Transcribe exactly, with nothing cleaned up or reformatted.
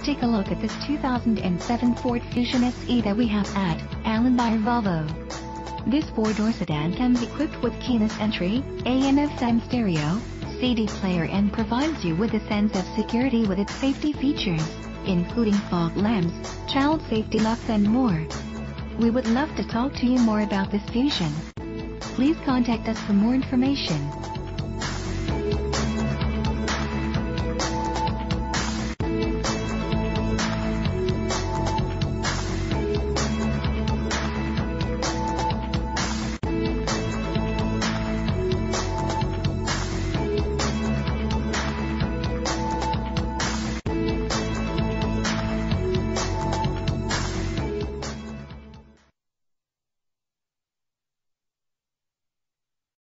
take a look at this two thousand seven Ford Fusion S E that we have at Allenby Volvo. This four-door sedan comes equipped with keyless entry, A M F M stereo, C D player, and provides you with a sense of security with its safety features, including fog lamps, child safety locks, and more. We would love to talk to you more about this Fusion. Please contact us for more information.